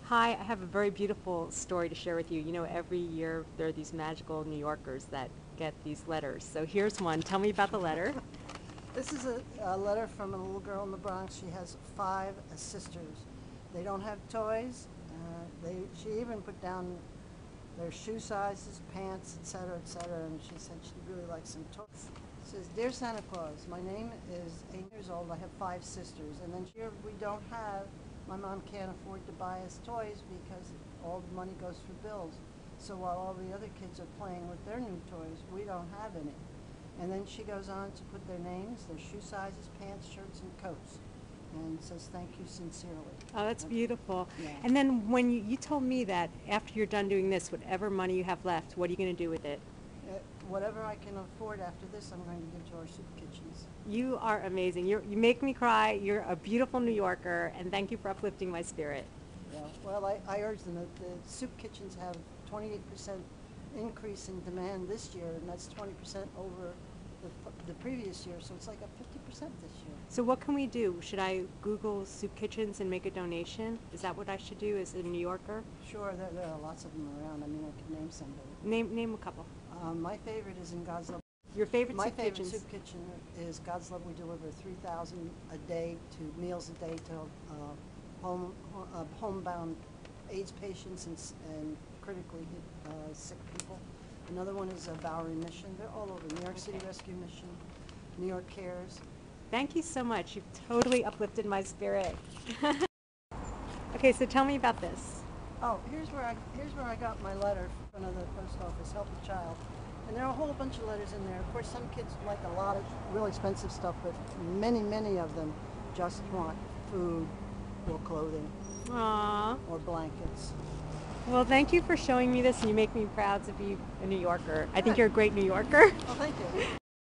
Hi, I have a very beautiful story to share with you. You know, every year there are these magical New Yorkers that get these letters. So here's one. Tell me about the letter. This is a letter from a little girl in the Bronx. She has five sisters. They don't have toys. She even put down their shoe sizes, pants, etc., etc., and she said she'd really like some toys. It says, Dear Santa Claus, my name is 8 years old. I have five sisters. And then here we don't have, my mom can't afford to buy us toys because all the money goes for bills. So while all the other kids are playing with their new toys, we don't have any. And then she goes on to put their names, their shoe sizes, pants, shirts, and coats. And says, thank you sincerely. Oh, that's beautiful. Yeah. And then when you told me that after you're done doing this, whatever money you have left, what are you going to do with it? Whatever I can afford after this, I'm going to give to our soup kitchens. You are amazing. You make me cry. You're a beautiful New Yorker, and thank you for uplifting my spirit. Yeah. Well, I urge them that the soup kitchens have 28% increase in demand this year, and that's 20% over the previous year, so it's like a 50% this year. So what can we do? Should I Google soup kitchens and make a donation? Is that what I should do as a New Yorker? Sure, there are lots of them around. I mean, I could name somebody. Name a couple. My favorite is in God's Love. Your favorite My soup favorite kitchens? soup kitchen is God's Love. We deliver 3,000 a day to meals a day to homebound AIDS patients and critically sick people. Another one is Bowery Mission. They're all over. New York City Rescue Mission, New York Cares. Thank you so much. You've totally uplifted my spirit. Okay, so tell me about this. Oh, here's where I got my letter from the post office, Help a Child. And there are a whole bunch of letters in there. Of course, some kids like a lot of real expensive stuff, but many of them just want food or clothing Aww. or blankets. Well, thank you for showing me this, and you make me proud to be a New Yorker. I think you're a great New Yorker. Well, thank you.